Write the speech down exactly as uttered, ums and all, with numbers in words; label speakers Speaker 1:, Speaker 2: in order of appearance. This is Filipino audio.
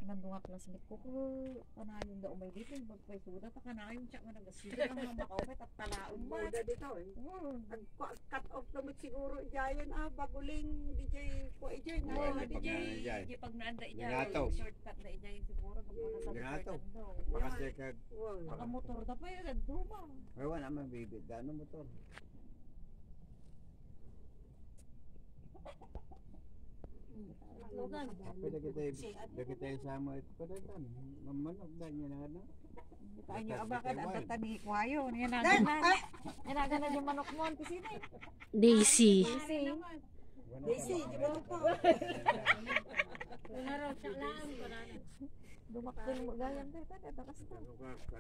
Speaker 1: nandunga classmate ko ko kanayon daw may dito magpay suda ta kanayon siya nga nagasida ang mamakawet at talaon mo
Speaker 2: Muda dito eh.
Speaker 1: oh
Speaker 2: Cut off naman siguro diyan ah baguling D J ko D J na
Speaker 1: oh
Speaker 2: na
Speaker 1: di
Speaker 2: D J.
Speaker 1: di pag naanda iya
Speaker 3: Lingato.
Speaker 1: shortcut na iya siguro kapag sa
Speaker 3: Lingato.
Speaker 1: daw
Speaker 3: Makasya ka.
Speaker 1: ang motor da pa yan duma
Speaker 3: Ay, wala naman bibit. Gano'ng motor?
Speaker 1: logan
Speaker 3: Pwede kita pwede kita sama ito pa rin. Mamanok na niya na ano.
Speaker 1: tayo abakan at tani kwayo niya na ganan ina ganan yung manok mo kasi na
Speaker 4: Daisy.
Speaker 1: kasi
Speaker 2: Daisy, di ba po?
Speaker 1: dumaktin mo gayam tayo tayo takas na